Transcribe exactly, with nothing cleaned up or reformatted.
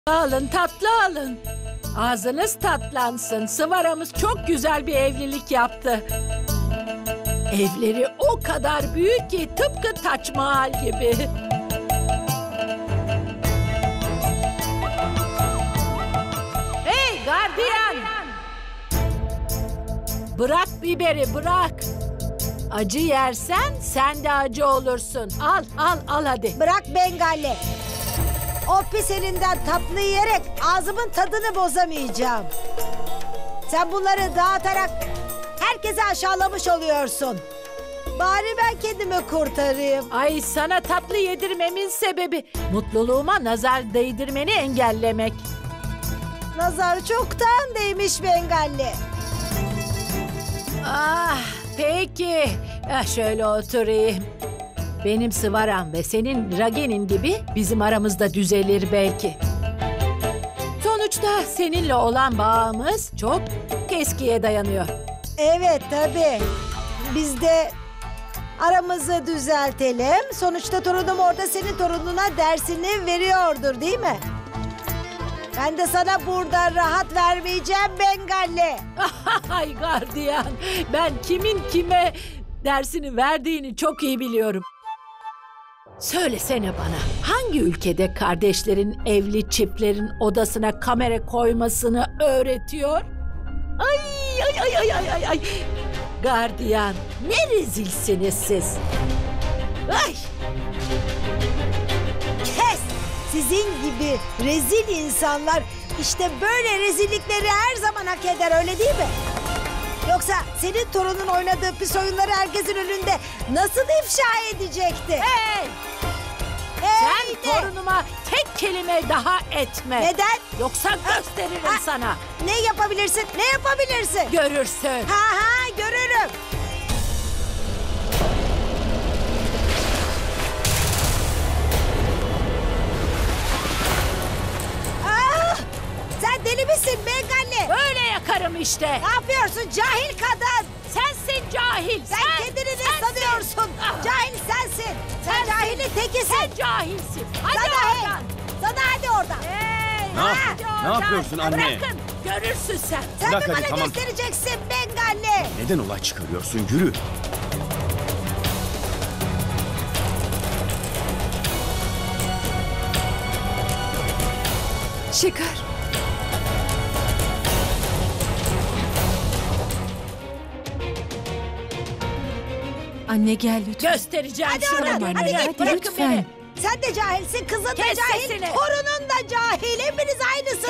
Alın tatlı alın. Ağzınız tatlansın. Sıvaramız çok güzel bir evlilik yaptı. Evleri o kadar büyük ki tıpkı Taç Mahal gibi. Hey gardiyan! Bırak biberi bırak. Acı yersen sen de acı olursun. Al al al hadi. Bırak Bengali. O pis elinden tatlı yiyerek ağzımın tadını bozamayacağım. Sen bunları dağıtarak herkese aşağılamış oluyorsun. Bari ben kendimi kurtarayım. Ay sana tatlı yedirmemin sebebi mutluluğuma nazar değdirmeni engellemek. Nazar çoktan değmiş Bengali. Ah peki. Ah, şöyle oturayım. Benim Sıvaram ve senin Ragenin gibi bizim aramızda düzelir belki. Sonuçta seninle olan bağımız çok eskiye dayanıyor. Evet tabii. Biz de aramızı düzeltelim. Sonuçta torunum orada senin torununa dersini veriyordur değil mi? Ben de sana burada rahat vermeyeceğim Bengali. Ay gardiyan, ben kimin kime dersini verdiğini çok iyi biliyorum. Söylesene bana, hangi ülkede kardeşlerin evli çiftlerin odasına kamera koymasını öğretiyor? Ay ay ay ay ay ay ay. Gardiyan, ne rezilsiniz siz. Ay. Kes! Sizin gibi rezil insanlar işte böyle rezillikleri her zaman hak eder öyle değil mi? Yoksa senin torunun oynadığı pis oyunları herkesin önünde nasıl ifşa edecekti? Hey! Hey Sen de! torunuma tek kelime daha etme. Neden? Yoksa gösteririm Ha. sana. Ne yapabilirsin? Ne yapabilirsin? Görürsün. Ha ha görürüm. Ah! Sen deli misin Bengali? Böyle yakarım işte. Ne yapıyorsun cahil kadın? Sensin cahil. Sen, kendini ne sensin. sanıyorsun? Ah. Cahil sensin. Sen Sensin. cahilin tekisin. Sen cahilsin. Hadi Sana hey. oradan. Sana hadi oradan. Hey, Ne hadi yap- ne oradan. yapıyorsun anne? Bırakın. Görürsün sen. Sen Bırak mi hadi, bana tamam. göstereceksin Bengali? Neden olay çıkarıyorsun? Yürü. Şeker. Anne gel lütfen. Göstereceğim Hadi şunu. oradan, gününü. hadi git, Bırakın lütfen. beni. Sen de cahilsin, kızın da Kes cahil, sesini. torunun da cahil. Hepiniz aynısınız.